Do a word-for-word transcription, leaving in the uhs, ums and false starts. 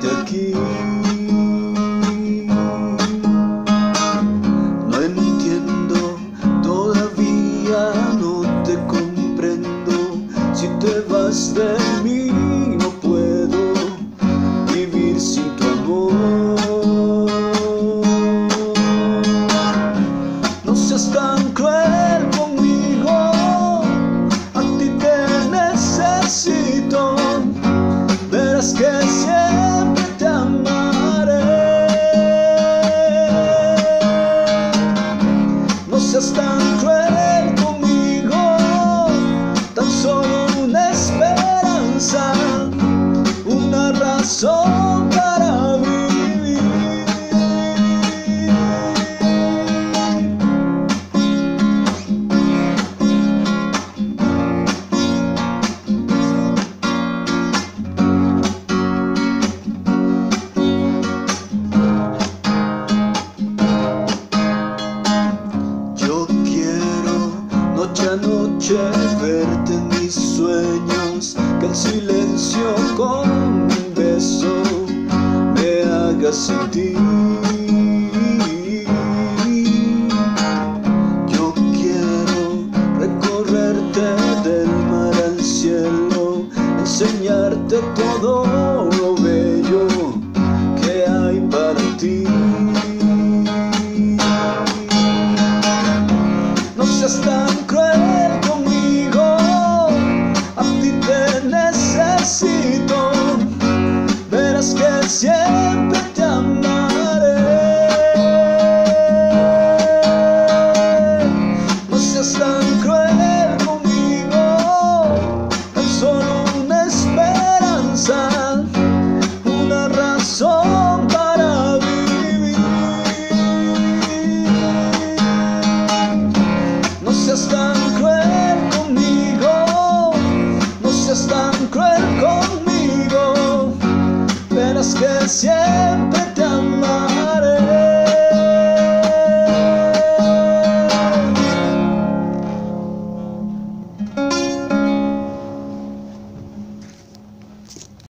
tenerte aquí. No entiendo, todavía no te comprendo. Si te vas de mí, no puedo vivir sin tu amor. No seas tan cruel conmigo, a ti te necesito. Verás que siempre te amaré. No seas tan cruel conmigo, tan solo una esperanza, una razón para vivir. Yo quiero noche a noche verte en mis sueños, que el silencio con un beso me haga sentir. Yo quiero recorrerte del mar al cielo, enseñarte todo lo bello que hay para ti. No seas tan cruel conmigo, a ti te necesito. Verás que siempre te amaré. No seas tan cruel conmigo, tan solo una esperanza, una razón para vivir. No seas tan cruel conmigo, no seas tan cruel conmigo. Verás que siempre